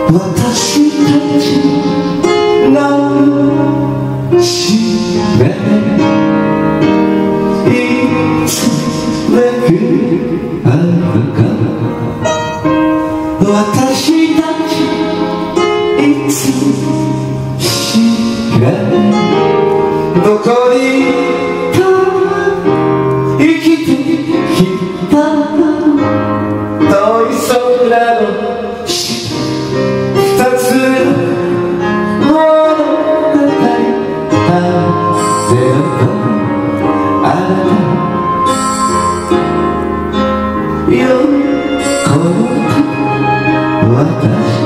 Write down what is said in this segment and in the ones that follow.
私たちの使命いつまであるか私たちいつしかどこに生きてきた遠い空の二つの物語風のあなたよこの私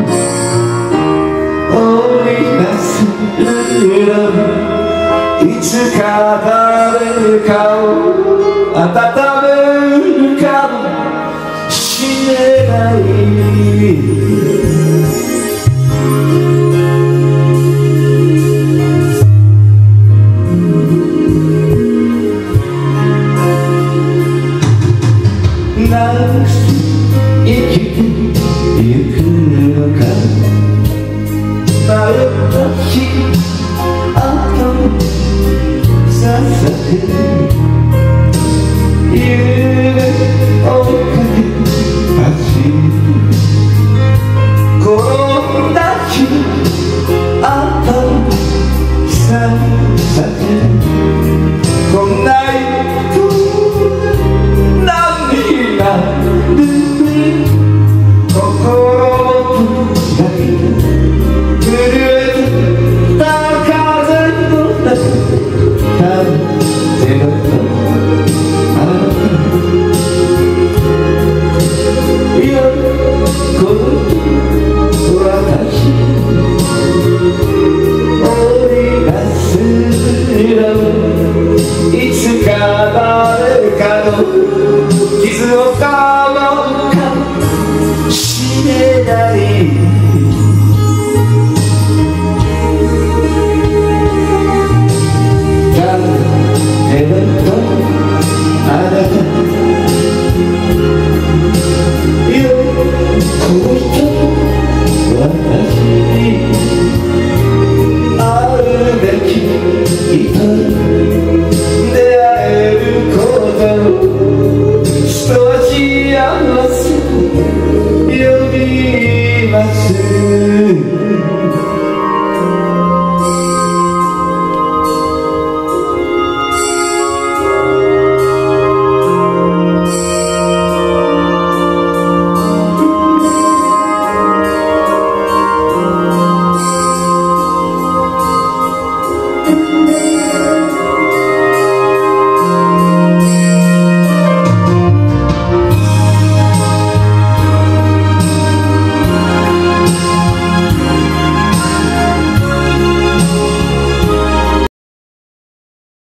追い出せるのいつか誰かを温めるかもしれない長く生きてゆくのか迷った日後にささく夢追いかけ走る転んだ日後にささくこんないつか誰かの傷をかもかもしれない